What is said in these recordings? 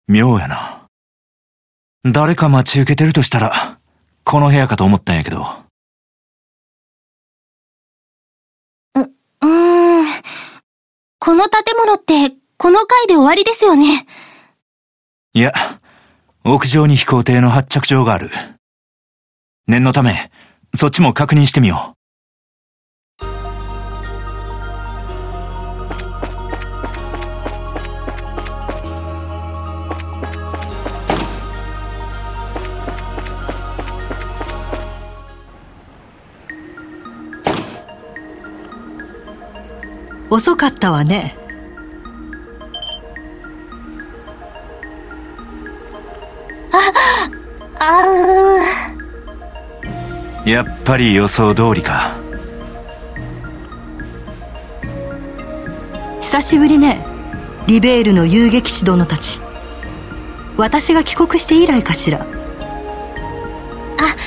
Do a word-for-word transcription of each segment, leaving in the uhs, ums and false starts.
妙やな。誰か待ち受けてるとしたら、この部屋かと思ったんやけど。 う、うーん。この建物って、この階で終わりですよね。 いや、屋上に飛行艇の発着場がある。念のため、そっちも確認してみよう。 遅かったわね。 あ、あう。やっぱり予想通りか。 久しぶりね、リベールの遊撃士殿たち。私が帰国して以来かしら。 あ、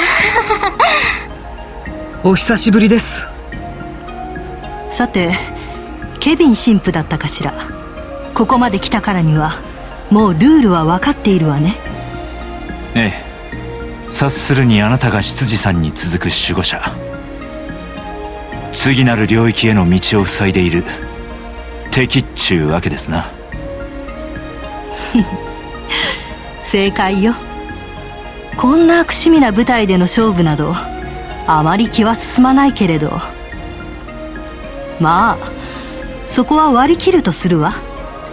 あお久しぶりです。 さて、ケビン神父だったかしら。ここまで来たからにはもうルールは分かっているわね。 ええ、察するにあなたが執事さんに続く守護者、次なる領域への道を塞いでいる敵っちゅうわけですな。 正解よ。こんな悪趣味な舞台での勝負などあまり気は進まないけれど、まあそこは割り切るとするわ。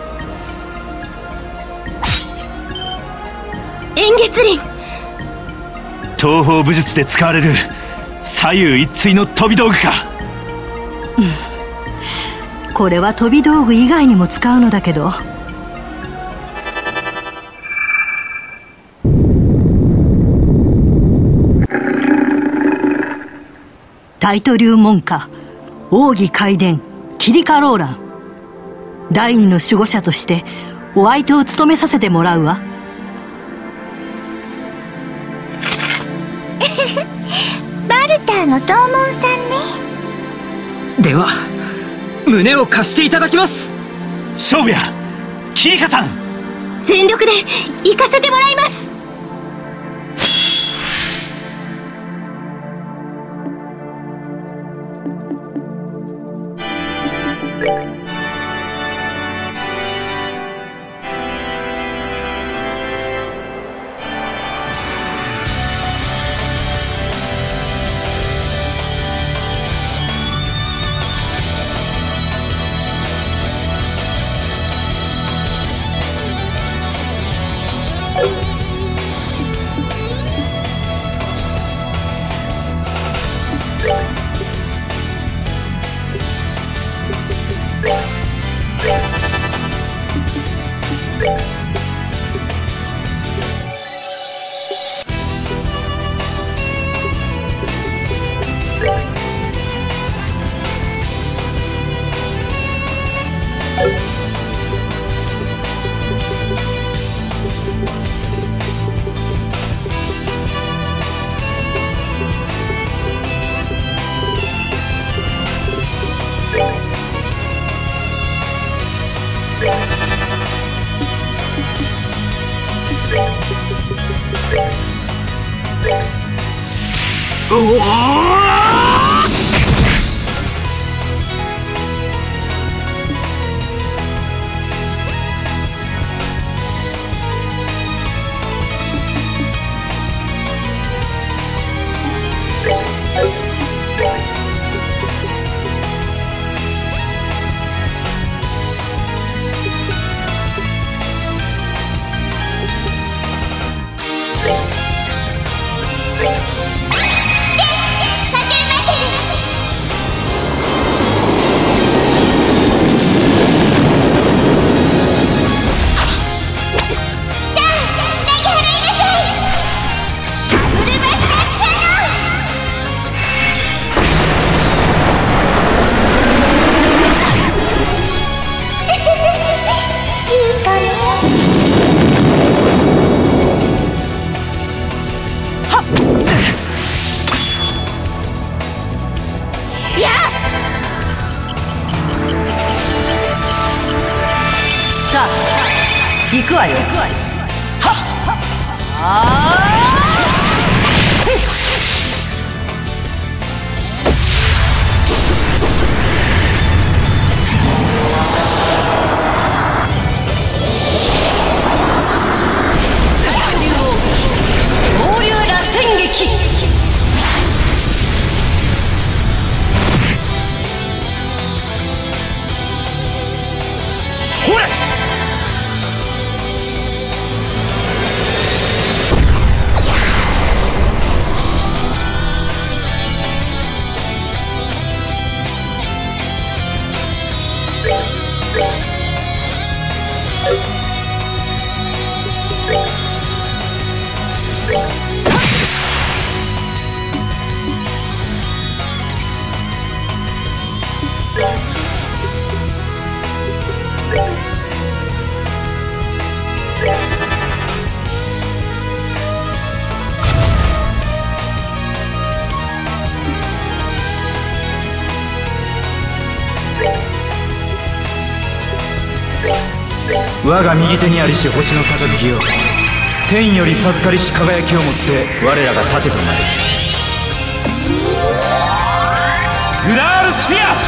円月輪。 東方武術で使われる左右一対の飛び道具か。 うん、これは飛び道具以外にも使うのだけど。大都流門下奥義開伝キリカローラン、第二の守護者としてお相手を務めさせてもらうわ。 バルターの同門さんね。 では胸を貸していただきます。 勝負や、キリカさん。 全力で行かせてもらいます。 勝行くわよ。はっあ恐竜螺旋撃。 ほれ。我が右手にありし星の杯を天より授かりし輝きをもって我らが盾となる。グラールスフィア。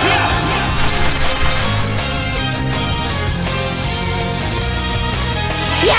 や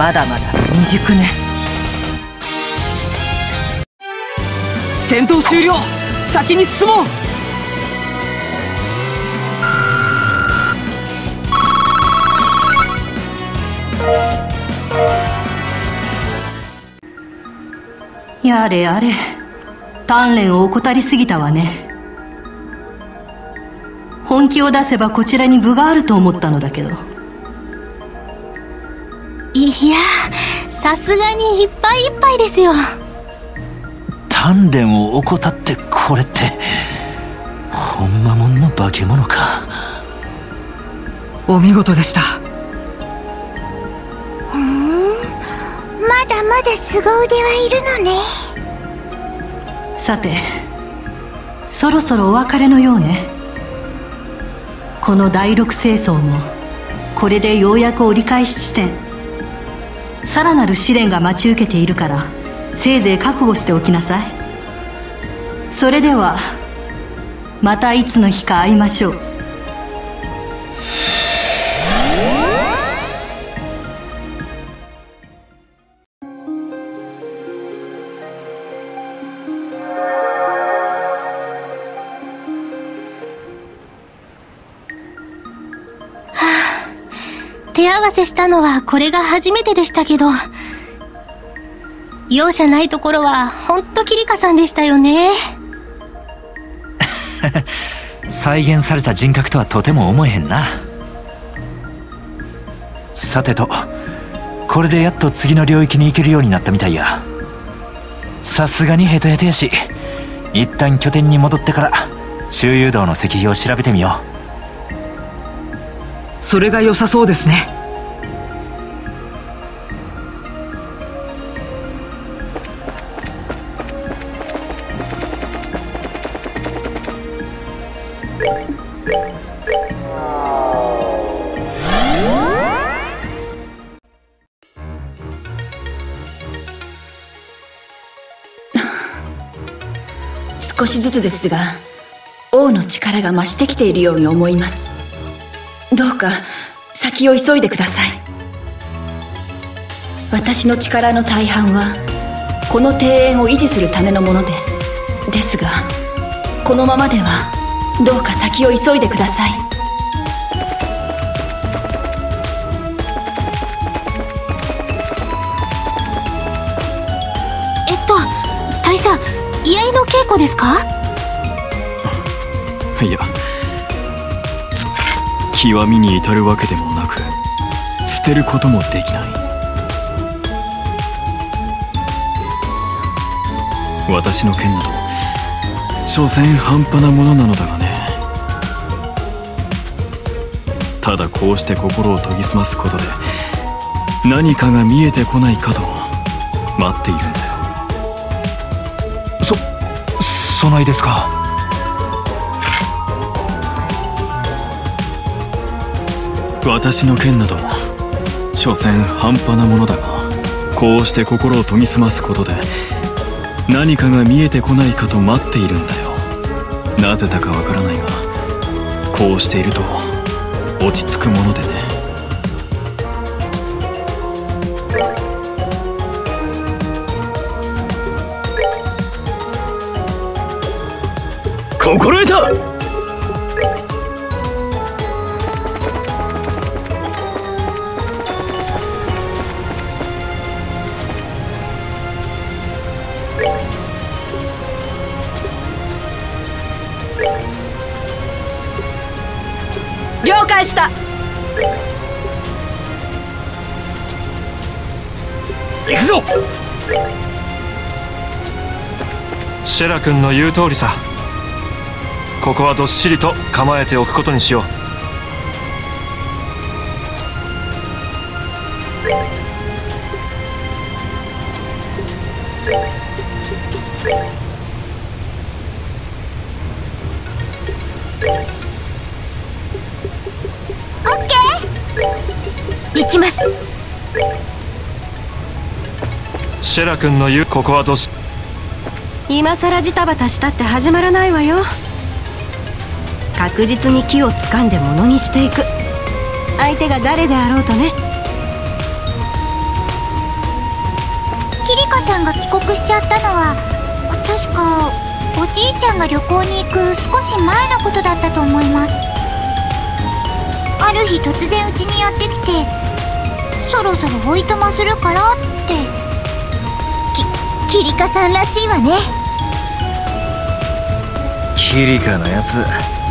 まだまだ未熟ね。 戦闘終了。先に進もう。 やれやれ、鍛錬を怠りすぎたわね。本気を出せばこちらに分があると思ったのだけど。 いや、さすがにいっぱいいっぱいですよ。 鍛錬を怠ってこれってほんまもんの化け物か。 お見事でした。 ふん、まだまだ凄腕はいるのね。 さて、そろそろお別れのようね。この第六星層もこれでようやく折り返し地点。さらなる試練が待ち受けているから、せいぜい覚悟しておきなさい。それではまたいつの日か会いましょう。 手合わせしたのはこれが初めてでしたけど、容赦ないところはほんとキリカさんでしたよね。 再現された人格とはとても思えへんな。さてと、これでやっと次の領域に行けるようになったみたいや。さすがにヘトヘトやし、一旦拠点に戻ってから周遊道の石碑を調べてみよう。 それが良さそうですね。 少しずつですが、王の力が増してきているように思います。どうか先を急いでください。私の力の大半はこの庭園を維持するためのものです。ですが、このままではどうか先を急いでください。 えっと大佐、居合の稽古ですか？ いや、極みに至るわけでもなく、捨てることもできない。私の剣など所詮半端なものなのだがね。ただこうして心を研ぎ澄ますことで何かが見えてこないかと待っているんだよ。 そ、そないですか。 私の剣など所詮半端なものだが、こうして心を研ぎ澄ますことで何かが見えてこないかと待っているんだよ。なぜだかわからないが、こうしていると落ち着くものでね。心得た。 了解した。 行くぞ。 シェラ君の言う通りさ。ここはどっしりと構えておくことにしよう。 行きます。 シェラ君の言う、ここはどっし今さらジタバタしたって始まらないわよ。確実に木を掴んで物にしていく。相手が誰であろうとね。 んが帰国しちゃったのは確かおじいちゃんが旅行に行く少し前のことだったと思います。ある日突然うちにやってきて、そろそろおいとまするからって。 きキリカさんらしいわね。 キリカのやつ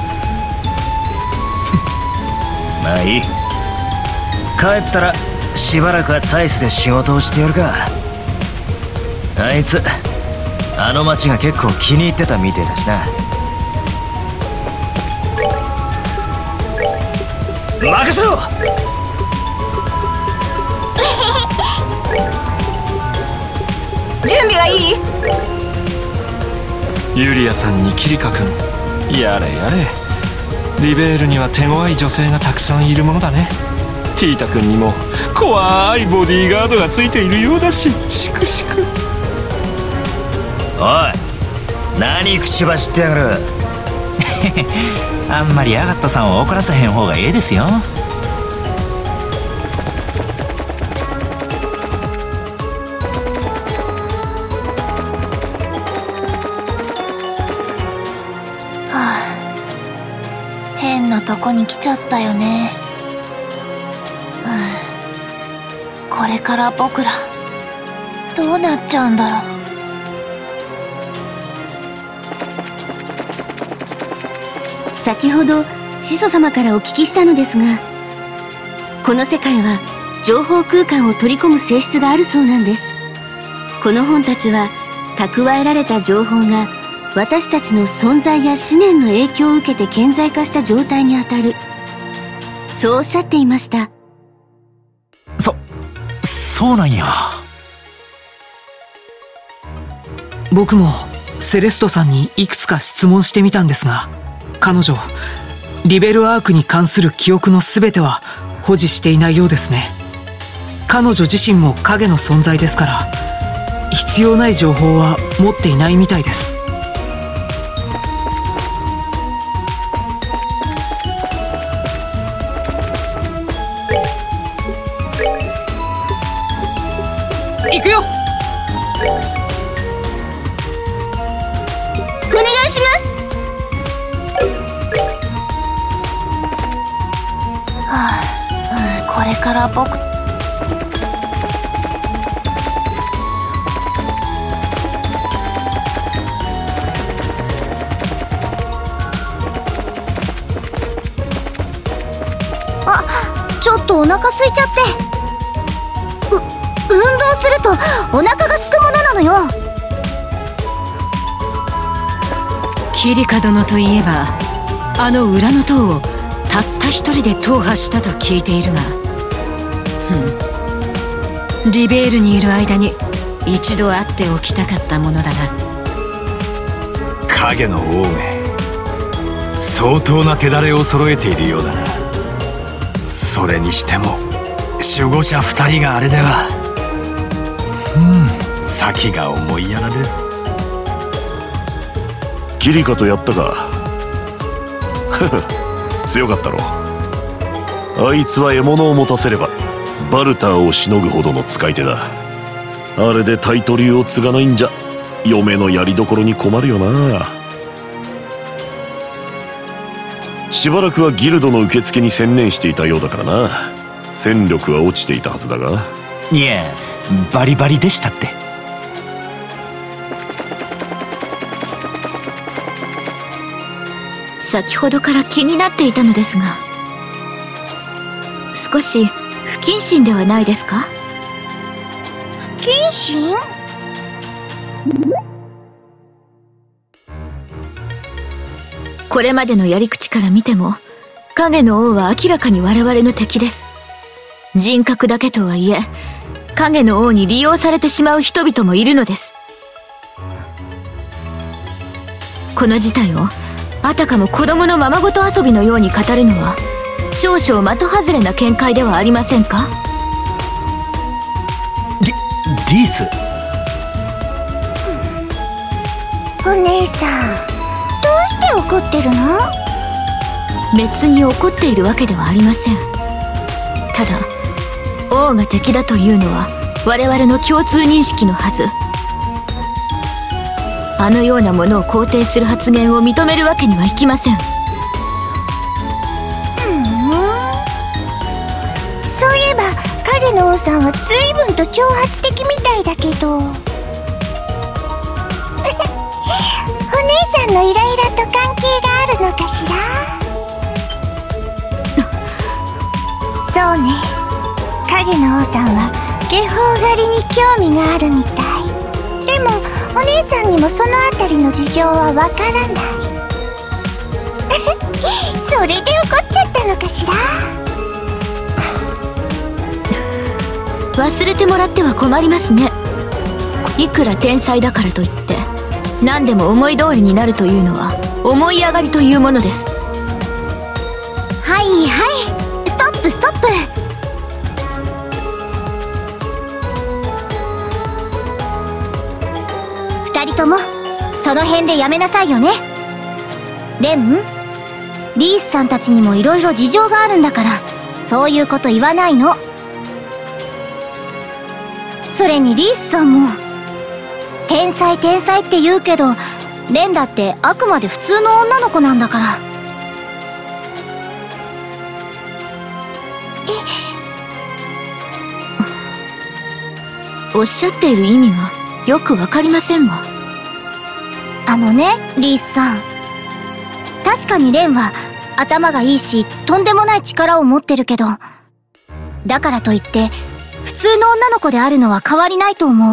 まあいい。帰ったらしばらくはツァイスで仕事をしてやるか。あいつあの町が結構気に入ってたみてえだしな。任せろ準備はいい？ ユリアさんにキリカ君、やれやれ。リベールには手強い女性がたくさんいるものだね。ティータ君にも怖いボディーガードがついているようだし、しくしく。 おい、何口走ってやがるあんまりアガットさんを怒らせへん方がええですよ。 変なとこに来ちゃったよね。うん、これから僕らどうなっちゃうんだろう。 先ほど始祖様からお聞きしたのですが、この世界は情報空間を取り込む性質があるそうなんです。この本たちは蓄えられた情報が私たちの存在や思念の影響を受けて顕在化した状態にあたる、そうおっしゃっていました。 そ、そうなんや。 僕もセレストさんにいくつか質問してみたんですが、彼女リベルアークに関する記憶の全ては保持していないようですね。彼女自身も影の存在ですから、必要ない情報は持っていないみたいです。行くよ。 お願いします。 はあ、うん、これから僕あ、ちょっとお腹空いちゃって。う運動するとお腹が空くものなのよ。 キリカ殿といえば、あの裏の塔をたった一人で踏破したと聞いているが、ふん、リベールにいる間に一度会っておきたかったものだな。 影の王め、相当な手だれを揃えているようだな。それにしても守護者二人があれでは、うん、先が思いやられる。 キリカとやったか強かったろ。あいつは獲物を持たせればバルターをしのぐほどの使い手だ。あれでタイト流を継がないんじゃ嫁のやりどころに困るよな。しばらくはギルドの受付に専念していたようだからな。戦力は落ちていたはずだが。 いや、バリバリでしたって。 先ほどから気になっていたのですが、少し不謹慎ではないですか？ 不謹慎？ これまでのやり口から見ても、影の王は明らかに我々の敵です。人格だけとはいえ、影の王に利用されてしまう人々もいるのです。この事態をあたかも子供のままごと遊びのように語るのは少々的外れな見解ではありませんか？ リ、リース。 お姉さん、どうして怒ってるの？ 別に怒っているわけではありません。ただ王が敵だというのは我々の共通認識のはず。 あのようなものを肯定する発言を認めるわけにはいきません。 そういえば影の王さんは随分と挑発的みたいだけどお姉さんのイライラと関係があるのかしら。そうね、影の王さんは下方狩りに興味があるみたい。でもお姉さんにもそのあたりの事情はわからないそれで怒っちゃったのかしら。 忘れてもらっては困りますね。いくら天才だからといって何でも思い通りになるというのは思い上がりというものです。 はいはい、ストップストップ。二人ともその辺でやめなさいよね。レン、リースさんたちにもいろいろ事情があるんだからそういうこと言わないの。それにリースさんも天才天才って言うけどレンだってあくまで普通の女の子なんだから。 おっしゃっている意味がよくわかりませんが。 あのね、リースさん、確かにレンは頭がいいしとんでもない力を持ってるけど、だからといって普通の女の子であるのは変わりないと思う。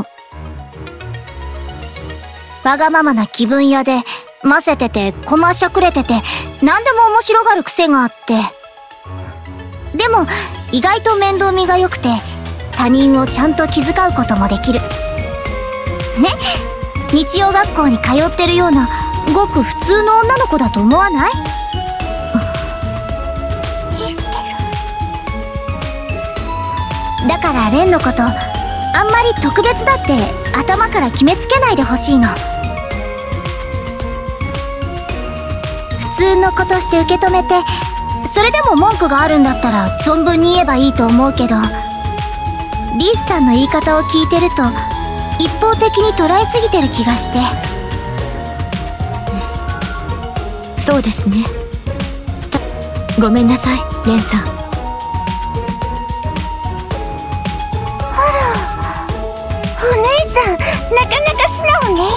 わがままな気分屋でませててこましゃくれてて何でも面白がる癖があって、でも意外と面倒見が良くて他人をちゃんと気遣うこともできるね。日曜学校に通ってるようなごく普通の女の子だと思わない？だからレンのことあんまり特別だって頭から決めつけないでほしいの。普通の子として受け止めて、それでも文句があるんだったら存分に言えばいいと思うけど、リースさんの言い方を聞いてると一方的に捉えすぎてる気がして。 そうですね。ごめんなさい、レンさん。 あら、お姉さん、なかなか素直ね。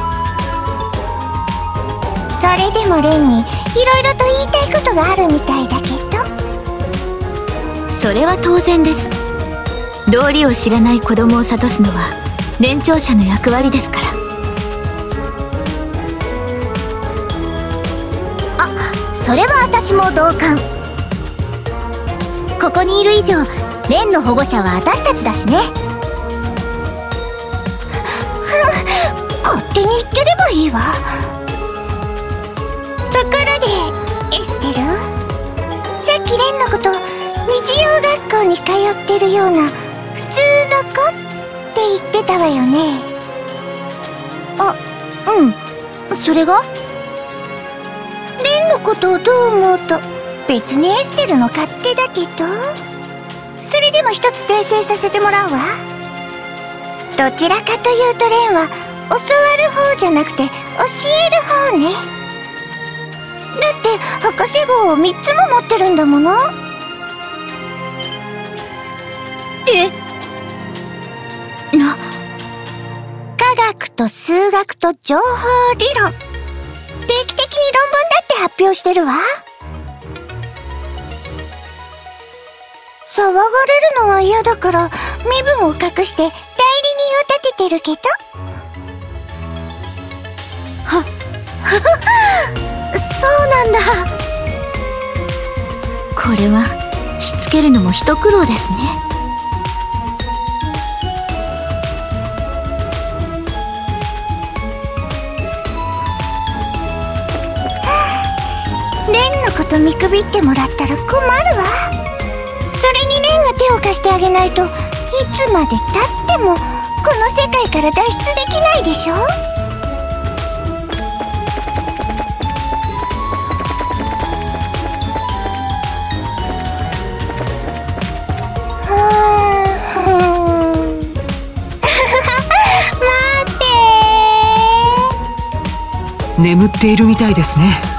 それでもレンにいろいろと言いたいことがあるみたいだけど。 それは当然です。道理を知らない子供を諭すのは年長者の役割ですから。 あ、それは私も同感。ここにいる以上レンの保護者は私たちだしね。勝手に言ってればいいわ。ところでエステル、さっきレンのこと日曜学校に通ってるような普通の子って言ってたわよね。あ、うん。それがレンのことをどう思うと別にエステルの勝手だけど、それでも一つ訂正させてもらうわ。どちらかというとレンは教わる方じゃなくて教える方ね。だって博士号をみっつも持ってるんだもの。 え？な、 科学と数学と情報理論、定期的に論文だって発表してるわ。騒がれるのは嫌だから身分を隠して代理人を立ててるけど。は、そうなんだ。 これはしつけるのも一苦労ですね。 レンのこと見くびってもらったら困るわ。それにレンが手を貸してあげないといつまでたってもこの世界から脱出できないでしょ。はあ待ってー。 眠っているみたいですね。